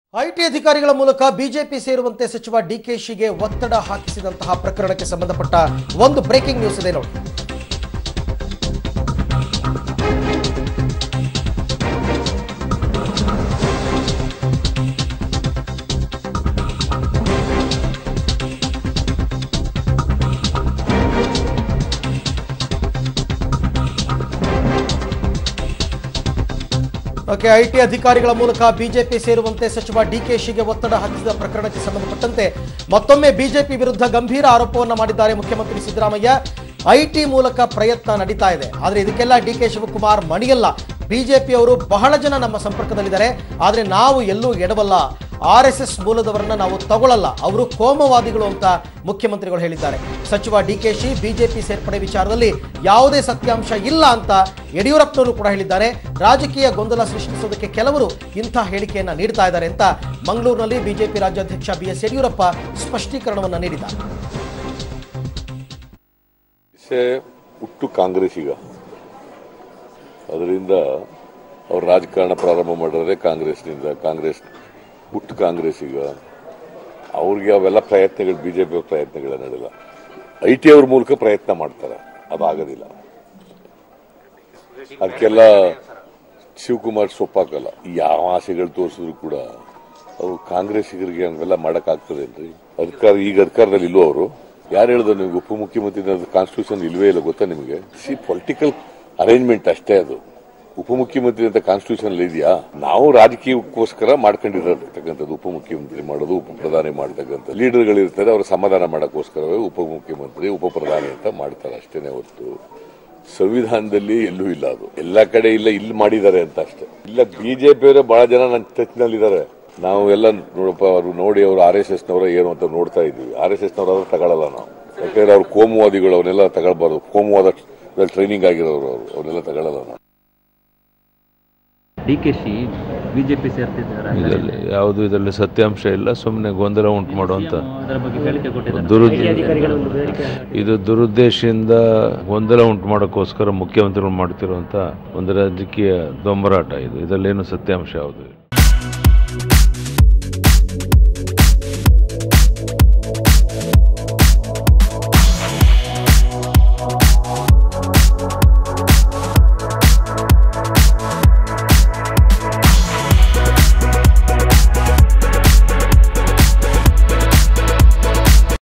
IT ಅಧಿಕಾರಿಗಳ ಮೂಲಕ BJP ಸೇರುವಂತೆ ಸಚಿವ ಡಿಕೆಶಿಗೆ ಒತ್ತಡ ಹಾಕಿಸಿದಂತಹ ಪ್ರಕರಣಕ್ಕೆ ಸಂಬಂಧಪಟ್ಟ ಒಂದು ಬ್ರೇಕಿಂಗ್ ನ್ಯೂಸ್ ಇದೆ ನೋಡಿ. ಐಟಿ ಅಧಿಕಾರಿಗಳ ಮೂಲಕ ಬಿಜೆಪಿ ಸೇರುವಂತೆ ಸಚಿವ ಡಿಕೆಶಿಗೆ ಒತ್ತಡ ಹಾಕಿಸಿದ ಪ್ರಕರಣಕ್ಕೆ ಸಂಬಂಧಪಟ್ಟಂತೆ ಮತ್ತೊಮ್ಮೆ ಬಿಜೆಪಿ ವಿರುದ್ಧ ಗಂಭೀರ ಆರೋಪವನ್ನು ಮಾಡಿದ್ದಾರೆ ಮುಖ್ಯಮಂತ್ರಿ ಸಿದ್ದರಾಮಯ್ಯ. ಐಟಿ ಮೂಲಕ ಪ್ರಯತ್ನ ನಡೀತಾ ಇದೆ, ಆದರೆ ಇದಕ್ಕೆಲ್ಲ ಡಿಕೆ ಶಿವಕುಮಾರ್ ಮಣಿಯಲ್ಲ. ಬಿಜೆಪಿಯವರು ಬಹಳ ಜನ ನಮ್ಮ ಸಂಪರ್ಕದಲ್ಲಿದ್ದಾರೆ, ಆದರೆ ನಾವು ಎಲ್ಲೂ ಎಡವಲ್ಲ. RSS ಮೂಲದವರನ್ನ ನಾವು ತಗೊಳ್ಳಲ್ಲ, ಅವರು ಕೋಮವಾದಿಗಳು ಅಂತ ಮುಖ್ಯಮಂತ್ರಿಗಳು ಹೇಳಿದ್ದಾರೆ. ಸಚಿವ ಡಿಕೆಶಿ ಬಿಜೆಪಿ ಸೇರ್ಪಡೆ ವಿಚಾರದಲ್ಲಿ ಯಾವುದೇ ಸತ್ಯಾಂಶ ಇಲ್ಲ ಅಂತ ಯಡಿಯೂರಪ್ಪನವರು ಕೂಡ ಹೇಳಿದ್ದಾರೆ. ರಾಜಕೀಯ ಗೊಂದಲ ಸೃಷ್ಟಿಸೋದಕ್ಕೆ ಕೆಲವರು ಇಂಥ ಹೇಳಿಕೆಯನ್ನ ನೀಡ್ತಾ ಇದ್ದಾರೆ ಅಂತ ಮಂಗಳೂರಿನಲ್ಲಿ ಬಿಜೆಪಿ ರಾಜ್ಯಾಧ್ಯಕ್ಷ BS ಯಡಿಯೂರಪ್ಪ ಸ್ಪಷ್ಟೀಕರಣವನ್ನು ನೀಡಿದ್ದಾರೆ. ಹುಟ್ಟು ಕಾಂಗ್ರೆಸ್ಸಿಗ ಅದರಿಂದ ಅವ್ರು ರಾಜಕಾರಣ ಪ್ರಾರಂಭ ಮಾಡಿದ್ರೆ ಕಾಂಗ್ರೆಸ್ನಿಂದ, ಕಾಂಗ್ರೆಸ್ ಹುಟ್ಟು ಕಾಂಗ್ರೆಸ್ಸಿಗ ಅವ್ರಿಗೆ ಅವೆಲ್ಲ ಪ್ರಯತ್ನಗಳು ಬಿಜೆಪಿ ಪ್ರಯತ್ನಗಳ ನಡೆಯಲ್ಲ. ಐಟಿ ಅವ್ರ ಮೂಲಕ ಪ್ರಯತ್ನ ಮಾಡ್ತಾರೆ, ಅದಾಗೋದಿಲ್ಲ. ಅದಕ್ಕೆಲ್ಲ ಶಿವಕುಮಾರ್ ಸೊಪ್ಪಾಕಲ್ಲ. ಯಾವ ಆಸೆಗಳು ತೋರಿಸಿದ್ರು ಕೂಡ ಅವ್ರು ಕಾಂಗ್ರೆಸ್ಸಿಗರಿಗೆ ಹಂಗೆಲ್ಲ ಮಾಡೋಕ್ಕಾಗ್ತದೇನ್ರಿ? ಈಗ ಅಧಿಕಾರದಲ್ಲಿ ಇಲ್ವೋ ಅವರು? ಯಾರು ಹೇಳಿದ್ರು ನಿಮ್ಗೆ ಉಪಮುಖ್ಯಮಂತ್ರಿ ಕಾನ್ಸ್ಟಿಟ್ಯೂಷನ್ ಇಲ್ವೇ ಇಲ್ಲ, ಗೊತ್ತಾ ನಿಮಗೆ? ಪೊಲಿಟಿಕಲ್ ಅರೇಂಜ್ಮೆಂಟ್ ಅಷ್ಟೇ ಅದು. ಉಪಮುಖ್ಯಮಂತ್ರಿ ಅಂತ ಕಾನ್ಸ್ಟಿಟ್ಯೂಷನ್ ಇದೆಯಾ? ನಾವು ರಾಜಕೀಯಕ್ಕೋಸ್ಕರ ಮಾಡ್ಕೊಂಡಿರತಕ್ಕಂಥದ್ದು ಉಪಮುಖ್ಯಮಂತ್ರಿ ಮಾಡೋದು, ಉಪ ಪ್ರಧಾನಿ ಮಾಡತಕ್ಕಂಥ ಲೀಡರ್ಗಳಿರ್ತಾರೆ, ಅವ್ರ ಸಮಾಧಾನ ಮಾಡೋಕ್ಕೋಸ್ಕರವೇ ಉಪಮುಖ್ಯಮಂತ್ರಿ ಉಪಪ್ರಧಾನಿ ಅಂತ ಮಾಡ್ತಾರೆ, ಅಷ್ಟೇನೆ ಹೊರತು ಸಂವಿಧಾನದಲ್ಲಿ ಎಲ್ಲೂ ಇಲ್ಲ. ಅದು ಎಲ್ಲಾ ಕಡೆ ಇಲ್ಲ, ಇಲ್ಲಿ ಮಾಡಿದ್ದಾರೆ ಅಂತ ಅಷ್ಟೇ. ಇಲ್ಲ, ಬಿಜೆಪಿಯವರೇ ಬಹಳ ಜನ ನನ್ನ ಟಚ್ನಲ್ಲಿದ್ದಾರೆ. ನಾವು ಎಲ್ಲ ನೋಡಪ್ಪ, ಅವ್ರು ನೋಡಿ ಅವ್ರು RSSನವರ ಏನು ಅಂತ ನೋಡ್ತಾ ಇದ್ವಿ. RSSನವರಾದ್ರೂ ತಗೊಳ್ಳಲ್ಲ ನಾವು, ಯಾಕಂದ್ರೆ ಅವ್ರು ಕೋಮುವಾದಿಗಳು, ಅವನ್ನೆಲ್ಲ ತಗೊಳ್ಬಾರ್ದು. ಕೋಮುವಾದ ಟ್ರೈನಿಂಗ್ ಆಗಿರೋರು ಅವನ್ನೆಲ್ಲ ತಗೊಳ್ಳಲ್ಲ ನಾವು. ಡಿಕೆಶಿ ಬಿಜೆಪಿ ಸೇರ್ತಿದ್ದಾರೆ, ಯಾವುದು ಇದರಲ್ಲಿ ಸತ್ಯಾಂಶ ಇಲ್ಲ, ಸುಮ್ಮನೆ ಗೊಂದಲ ಉಂಟು ಮಾಡುವಂತ ಇದು ದುರುದ್ದೇಶದಿಂದ ಗೊಂದಲ ಉಂಟು ಮಾಡೋಕ್ಕೋಸ್ಕರ ಮುಖ್ಯಮಂತ್ರಿಗಳು ಮಾಡ್ತಿರುವಂತ ಒಂದು ರಾಜಕೀಯ ದೊಂಬರಾಟ ಇದು. ಇದರಲ್ಲೇನು ಸತ್ಯಾಂಶ ಯಾವುದು ಇಲ್ಲ.